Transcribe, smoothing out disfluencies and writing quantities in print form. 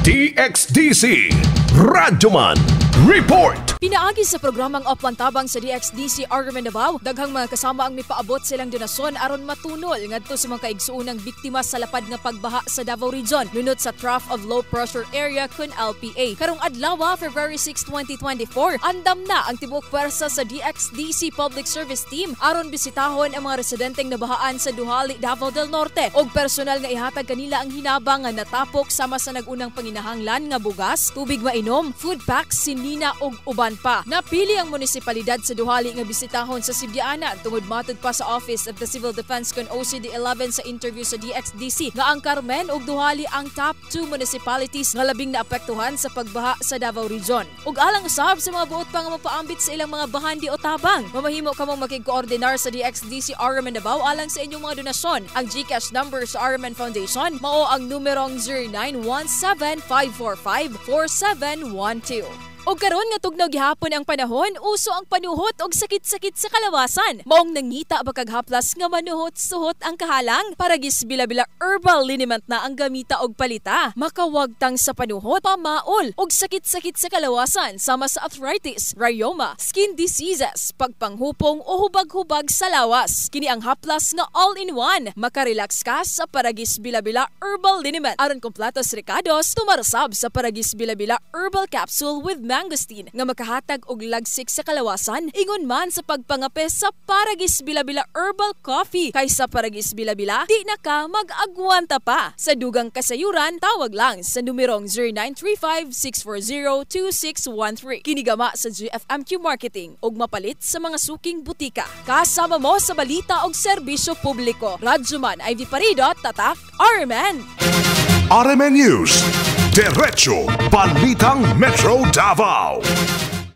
DXDC Radyoman Report. Pinaagi sa programang Oplantabang sa DXDC Armen Davao, daghang mga kasama ang mipaabot silang donasyon aron matunol ngadto sa mga kaigsuunang biktima sa lapad nga pagbaha sa Davao Region lunod sa Trough of Low Pressure Area kun LPA. Karong adlaw, February 6, 2024, andam na ang tibuok pwersa sa DXDC Public Service Team aron bisitahon ang mga residenteng nabahaan sa Duhali, Davao del Norte og personal nga ihatag kanila ang hinabang nga natapok sama sa nagunang panginahanglan nga bugas, tubig mainom, food packs, sinina og uban pa. Napili ang munisipalidad sa Duhali nga bisitahon sa Sibyana tungod matud pa sa Office of the Civil Defense kun OCD-11 sa interview sa DXDC nga ang Carmen ug Duhali ang top 2 municipalities nga labing naapektuhan sa pagbaha sa Davao Region. Ug alang usab sa mga buot pa nga mapaambit sa ilang mga bahandi o tabang, mamahimo kamong makig-koordinar sa DXDC Armen Davao alang sa inyong mga donasyon. Ang GCash number sa Armen Foundation mao ang numerong 0917-545-4712. O karon nga tugnaw gihapon ang panahon, uso ang panuhot og sakit-sakit sa kalawasan. Maong nangita ba kag haplas nga manuhot-suhot ang kahalang? Paragis bila-bila herbal liniment na ang gamita og palita. Makawagtang sa panuhot, pamaol og sakit-sakit sa kalawasan sama sa arthritis, rheuma, skin diseases, pagpanghupong o hubag-hubag sa lawas. Kini ang haplas nga all-in-one. Makarelax ka sa Paragis bila-bila herbal liniment. Aron kompletos recados, tumarasab sa Paragis bila-bila herbal capsule with mangosteen nga makahatag og lagsik sa kalawasan ingon man sa pagpangape sa Paragis Bila-Bila Herbal Coffee. Kaysa Paragis Bila-Bila, di na ka mag-agwanta pa. Sa dugang kasayuran, tawag lang sa numerong 0935-640-2613. Kinigama sa GFMQ Marketing og mapalit sa mga suking butika. Kasama mo sa balita og serbisyo publiko. Radyoman Ivy Parido, Tatak, Armen. RMN News, Derecho, Balitang Metro Davao.